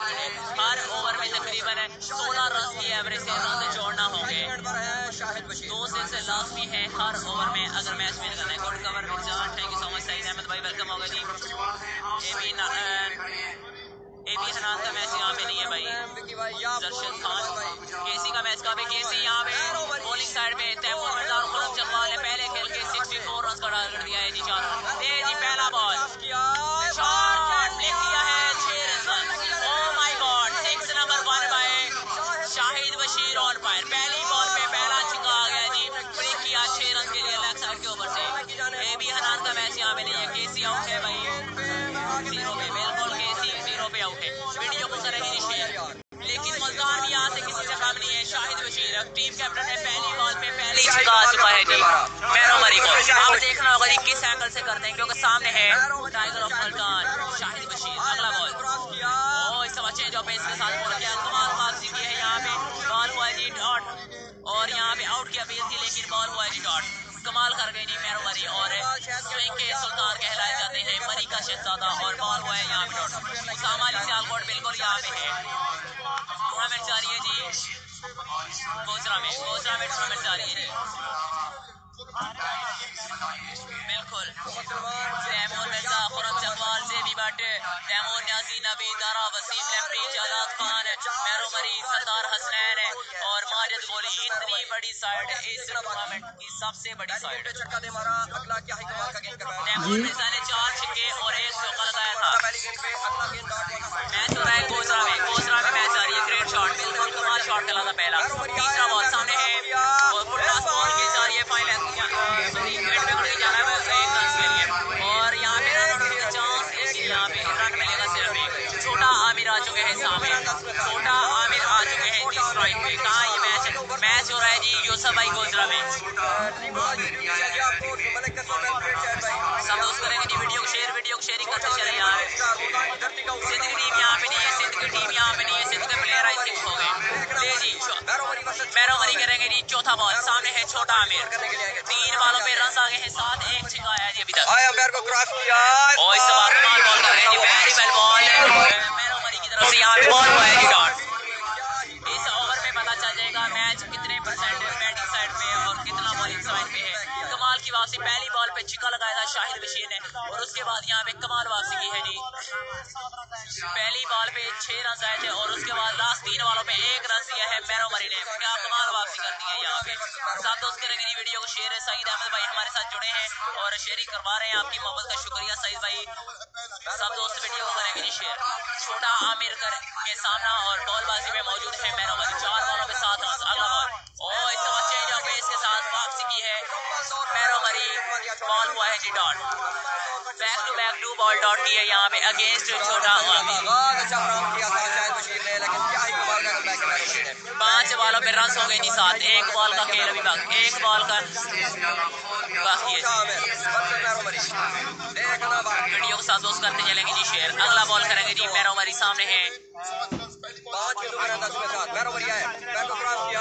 हर over में तकरीबन 16 run की एवरेज से रन जोड़ना होंगे। 2 से लाजमी है हर ओवर में अगर मैच विन करना है। Good cover Mirza, thank you so much Saeed Ahmed भाई, वेलकम होगा जी। एबी हनान का मैच यहाँ पे नहीं है भाई। जरशद खान केसी का मैच कहाँ पे? केसी यहाँ पे बॉलिंग साइड पे तैमूर मिर्जा और खुरम चकवाल ने पहले खेल के 64 रन का टारगेट दिया है जी। 4 जी पहला बॉल शॉट ब्रेक किया है 6 run. Oh my God, 6 number 1 by Shahid Bashir on fire. पहली बॉल पे पहला छक्का आ गया जी, ब्रेक किया 6 रन के लिए लेग साइड के ऊपर से। एबी हनान का मैच यहाँ पे नहीं है। केसी आउट है भाई 0 पे, बिल्कुल केसी 0 पे आउट है। वीडियो को करेंगे शेयर, लेकिन मुल्तान भी यहाँ से किसी से कम नहीं है। शाहिद बशीर टीम कैप्टन है, पहली बॉल पे पहले छक्का आ चुका है जी मैरो मरी को। अब देखना होगा जी किस एंगल से करते हैं, क्योंकि सामने है टाइगर ऑफ मुल्तान शाहिद बशीर। अगला बॉल ओ इस समय चेंज ऑफ पेस के साथ बॉल किया, कमाल वापसी की है। यहाँ पे बॉल हुआ है जी डॉट, और यहाँ पे आउट की अपील थी लेकिन बॉल हुआ है जी डॉट। कमाल कर गई जी मैरो मरी, और स्विंग के सुल्तान कहलाए जाते हैं मरी का शहजादा, और बॉल हुआ है यहाँ पे डॉट। उसामा अली सियालकोट बिल्कुल यहाँ पे है। टूर्नामेंट जारी है जी गोजरा में टूर्नामेंट जारी है जी बिल्कुल। तैमूर मिर्जा, खुरम चकवाल, जेबी भट्ट, तैमूर न्याजी, नबी दारा, वसीम लेफ्टी, जादाद खान, मैरो मरी, सरदार हसनैन और माजिद गोली। इतनी बड़ी साइड इस टूर्नामेंट की सबसे बड़ी साइड। तैमूर मिर्जा ने 4 छक्के और 1 चौका लगाया था। मैच हो रहा है गोजरा में मैच आ रही है। ग्रेट शॉट, बिल्कुल कमाल शॉट खेला था पहला। तीसरा बॉल सामने है और फुटलास बॉल की जा रही है फाइनल जा रहा है 1 रन के लिए, और यहाँ पे रन उड़ने का चांस, लेकिन यहाँ पे रन मिलेगा सिर्फ एक। छोटा आमिर आ चुके हैं सामने, छोटा आमिर आ चुके हैं जी स्ट्राइक पे। कहाँ ये मैच हो रहा है जी यूसुफ भाई गोजरा में। सब दोस्त करेंगे जी वीडियो को शेयरिंग करते चले यार। सिंध की टीम यहाँ पे नहीं है, सिंध के प्लेयर आई थिंक हो गए जी। मैरो मरी करेंगे जी चौथा बॉल। सामने है छोटा आमिर, 3 बॉलों पे रन आ गए हैं, 7 1 छक्का आया जी अभी तक। और इस बार कमाल बॉल कर रहे हैं जी, very well ball Mairo Marri की तरफ से। यहाँ पे बॉल हुआ है जी डॉट। इस ओवर में पता चल जाएगा मैच कितने परसेंट बैटिंग साइड पे और कितना बॉलिंग साइड पे है। कमाल की वापसी, पहली बॉल पे छक्का लगाया था शाहिद बशीर ने, और उसके बाद यहाँ पे कमाल वापसी की है जी। पहली बॉल पे 6 रन आए थे, और उसके बाद लास्ट 3 बॉलों पे 1 रन दिया है मैरो मरी ने। क्या कमाल वापसी करती है यहाँ पे। सब दोस्त करेंगे जी वीडियो को शेयर। सईद अहमद भाई हमारे साथ जुड़े हैं और शेयरिंग करवा रहे हैं, आपकी मोहब्बत का शुक्रिया सईद भाई। सब दोस्त वीडियो को करेंगे जी शेयर। छोटा आमिर के सामना और बॉलबाजी में मौजूद है मैरो मरी, 4 बॉलों पे 7 रन। अगला बॉल ओ इस समय चेंज ऑफ पेस के साथ वापसी की है मैरो मरी, बॉल हुआ है जी dot. Back to ball dot की है यहाँ पे अगेंस्ट छोटा आमिर। 5 बॉलों पे रन हो गए जी 7। 1 बॉल का खेल अभी बाकी, 1 बॉल का बाकी है। वीडियो को साथ दोस्त करते चलेंगे जी शेयर। अगला बॉल करेंगे जी मैरो मरी, सामने है